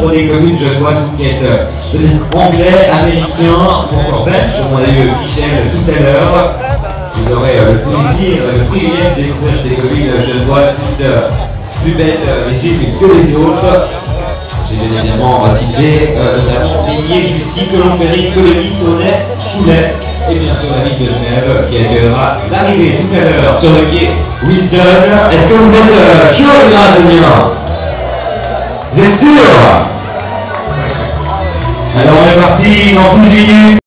pour les communes, je vois, qui est anglais, américain, ou encore belge. On a eu Michel tout à l'heure. Vous aurez le privilège de découvrir ces communes, je vois, plus belles les unes que les autres. J'ai bien évidemment cité notamment Ligné, Jussy, Colombéry, Colonie, Tonnet, Choulet, et bien sûr la ville de Genève qui accueillera l'arrivée tout à l'heure sur le quai Wilson. Est-ce que vous êtes chaud, les ingénieurs? Vous êtes sûr? Alors on est parti dans 12 minutes.